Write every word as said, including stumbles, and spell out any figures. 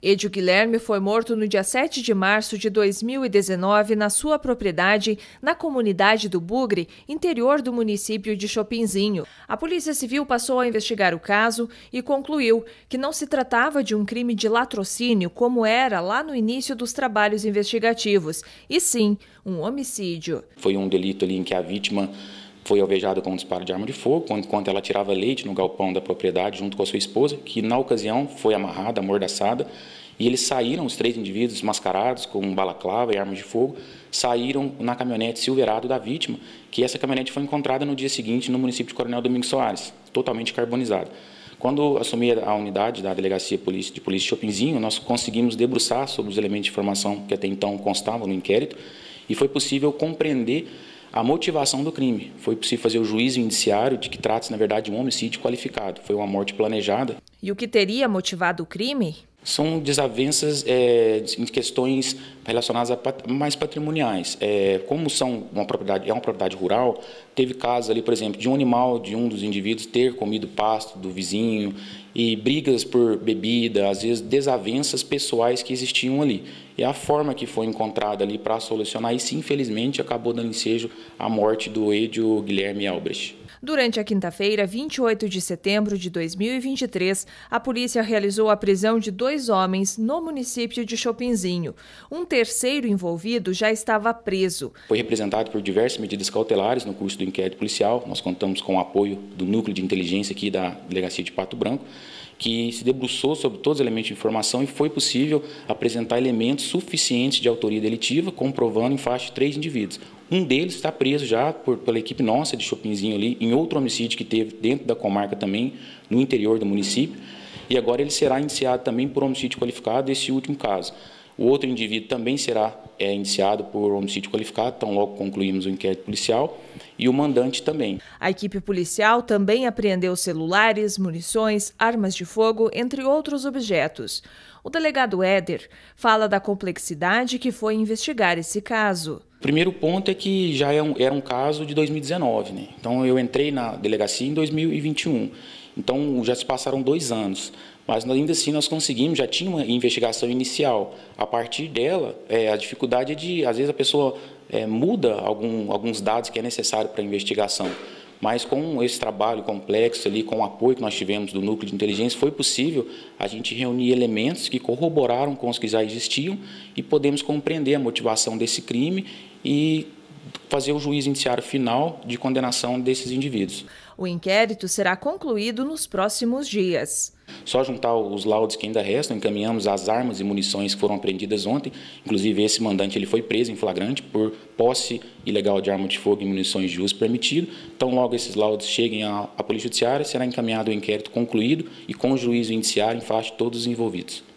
Edio Guilherme foi morto no dia sete de março de dois mil e dezenove na sua propriedade, na comunidade do Bugre, interior do município de Chopinzinho. A Polícia Civil passou a investigar o caso e concluiu que não se tratava de um crime de latrocínio, como era lá no início dos trabalhos investigativos, e sim um homicídio. Foi um delito ali em que a vítima foi alvejada com um disparo de arma de fogo, enquanto ela tirava leite no galpão da propriedade junto com a sua esposa, que na ocasião foi amarrada, amordaçada, e eles saíram, os três indivíduos mascarados com balaclava e armas de fogo, saíram na caminhonete Silverado da vítima, que essa caminhonete foi encontrada no dia seguinte no município de Coronel Domingos Soares, totalmente carbonizada. Quando assumi a unidade da Delegacia de Polícia de Chopinzinho, nós conseguimos debruçar sobre os elementos de informação que até então constavam no inquérito, e foi possível compreender a motivação do crime. Foi possível fazer o juízo indiciário de que trata-se, na verdade, de um homicídio qualificado. Foi uma morte planejada. E o que teria motivado o crime? São desavenças é, em questões relacionadas a pat mais patrimoniais. É, como são uma propriedade, é uma propriedade rural, teve casos ali, por exemplo, de um animal de um dos indivíduos ter comido pasto do vizinho e brigas por bebida, às vezes desavenças pessoais que existiam ali. E a forma que foi encontrada ali para solucionar isso, infelizmente, acabou dando ensejo à morte do Edio Guilherme Albrecht. Durante a quinta-feira, vinte e oito de setembro de dois mil e vinte e três, a polícia realizou a prisão de dois homens no município de Chopinzinho. Um terceiro envolvido já estava preso. Foi representado por diversas medidas cautelares no curso do inquérito policial. Nós contamos com o apoio do Núcleo de Inteligência aqui da Delegacia de Pato Branco, que se debruçou sobre todos os elementos de informação e foi possível apresentar elementos suficientes de autoria delitiva, comprovando em faixa de três indivíduos. Um deles está preso já por, pela equipe nossa de Chopinzinho ali, em outro homicídio que teve dentro da comarca também, no interior do município, e agora ele será indiciado também por homicídio qualificado, esse último caso. O outro indivíduo também será é, indiciado por homicídio qualificado, então logo concluímos o inquérito policial, e o mandante também. A equipe policial também apreendeu celulares, munições, armas de fogo, entre outros objetos. O delegado Éder fala da complexidade que foi investigar esse caso. O primeiro ponto é que já era um, era um caso de dois mil e dezenove, né? Então eu entrei na delegacia em dois mil e vinte e um, então já se passaram dois anos. Mas ainda assim nós conseguimos, já tinha uma investigação inicial. A partir dela, é, a dificuldade é de, às vezes a pessoa é, muda algum, alguns dados que é necessário para a investigação. Mas com esse trabalho complexo ali, com o apoio que nós tivemos do Núcleo de Inteligência, foi possível a gente reunir elementos que corroboraram com os que já existiam e podemos compreender a motivação desse crime e fazer o juízo indiciário final de condenação desses indivíduos. O inquérito será concluído nos próximos dias. Só juntar os laudos que ainda restam, encaminhamos as armas e munições que foram apreendidas ontem. Inclusive, esse mandante ele foi preso em flagrante por posse ilegal de arma de fogo e munições de uso permitido. Então, logo esses laudos cheguem à, à Polícia Judiciária, será encaminhado o inquérito concluído e com o juízo indiciário em face de todos os envolvidos.